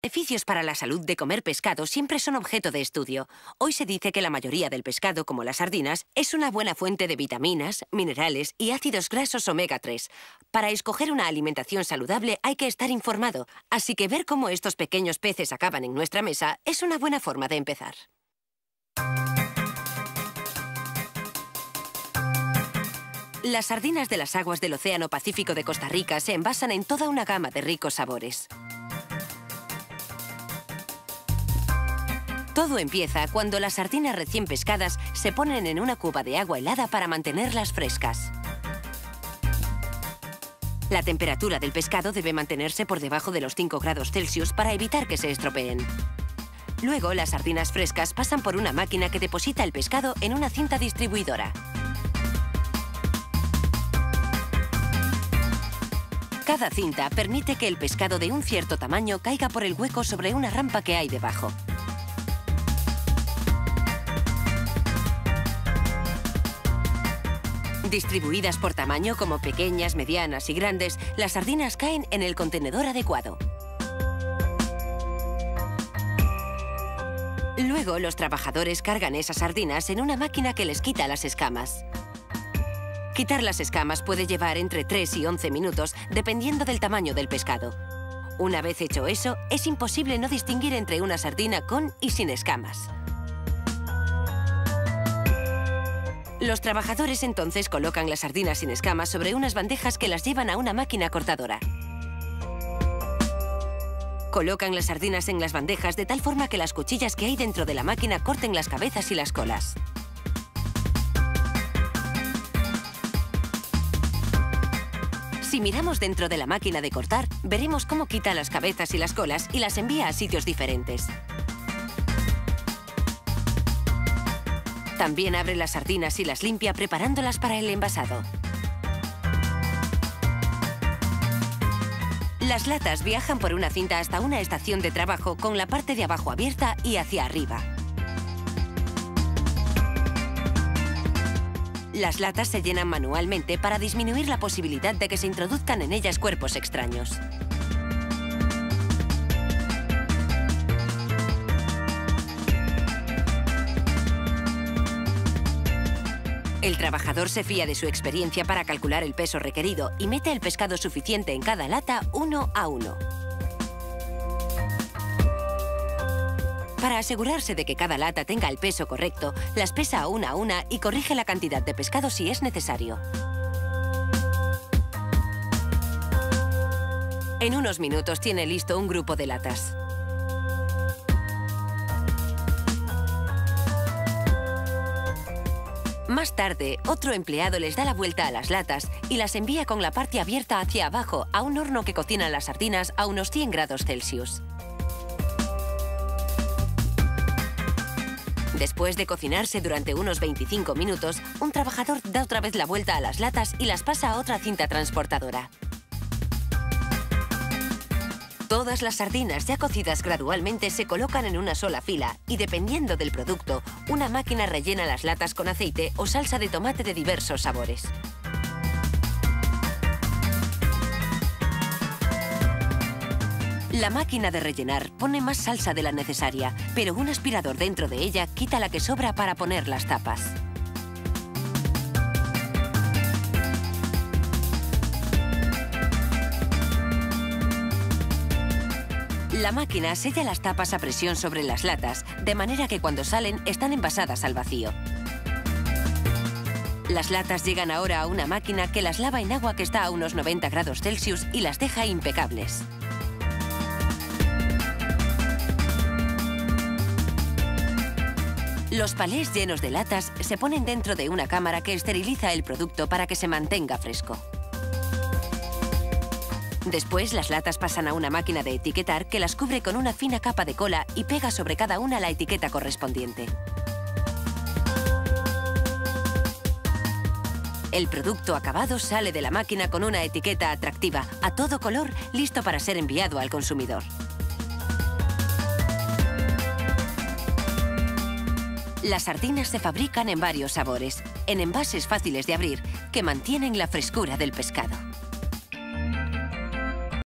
Beneficios para la salud de comer pescado siempre son objeto de estudio. Hoy se dice que la mayoría del pescado, como las sardinas, es una buena fuente de vitaminas, minerales y ácidos grasos omega 3. Para escoger una alimentación saludable hay que estar informado, así que ver cómo estos pequeños peces acaban en nuestra mesa es una buena forma de empezar. Las sardinas de las aguas del Océano Pacífico de Costa Rica se envasan en toda una gama de ricos sabores. Todo empieza cuando las sardinas recién pescadas se ponen en una cuba de agua helada para mantenerlas frescas. La temperatura del pescado debe mantenerse por debajo de los 5 grados Celsius para evitar que se estropeen. Luego, las sardinas frescas pasan por una máquina que deposita el pescado en una cinta distribuidora. Cada cinta permite que el pescado de un cierto tamaño caiga por el hueco sobre una rampa que hay debajo. Distribuidas por tamaño como pequeñas, medianas y grandes, las sardinas caen en el contenedor adecuado. Luego, los trabajadores cargan esas sardinas en una máquina que les quita las escamas. Quitar las escamas puede llevar entre 3 y 11 minutos, dependiendo del tamaño del pescado. Una vez hecho eso, es imposible no distinguir entre una sardina con y sin escamas. Los trabajadores entonces colocan las sardinas sin escamas sobre unas bandejas que las llevan a una máquina cortadora. Colocan las sardinas en las bandejas de tal forma que las cuchillas que hay dentro de la máquina corten las cabezas y las colas. Si miramos dentro de la máquina de cortar, veremos cómo quita las cabezas y las colas y las envía a sitios diferentes. También abre las sardinas y las limpia preparándolas para el envasado. Las latas viajan por una cinta hasta una estación de trabajo con la parte de abajo abierta y hacia arriba. Las latas se llenan manualmente para disminuir la posibilidad de que se introduzcan en ellas cuerpos extraños. El trabajador se fía de su experiencia para calcular el peso requerido y mete el pescado suficiente en cada lata uno a uno. Para asegurarse de que cada lata tenga el peso correcto, las pesa una a una y corrige la cantidad de pescado si es necesario. En unos minutos tiene listo un grupo de latas. Más tarde, otro empleado les da la vuelta a las latas y las envía con la parte abierta hacia abajo a un horno que cocina las sardinas a unos 100 grados Celsius. Después de cocinarse durante unos 25 minutos, un trabajador da otra vez la vuelta a las latas y las pasa a otra cinta transportadora. Todas las sardinas ya cocidas gradualmente se colocan en una sola fila y, dependiendo del producto, una máquina rellena las latas con aceite o salsa de tomate de diversos sabores. La máquina de rellenar pone más salsa de la necesaria, pero un aspirador dentro de ella quita la que sobra para poner las tapas. La máquina sella las tapas a presión sobre las latas, de manera que cuando salen están envasadas al vacío. Las latas llegan ahora a una máquina que las lava en agua que está a unos 90 grados Celsius y las deja impecables. Los palés llenos de latas se ponen dentro de una cámara que esteriliza el producto para que se mantenga fresco. Después, las latas pasan a una máquina de etiquetar que las cubre con una fina capa de cola y pega sobre cada una la etiqueta correspondiente. El producto acabado sale de la máquina con una etiqueta atractiva, a todo color, listo para ser enviado al consumidor. Las sardinas se fabrican en varios sabores, en envases fáciles de abrir, que mantienen la frescura del pescado.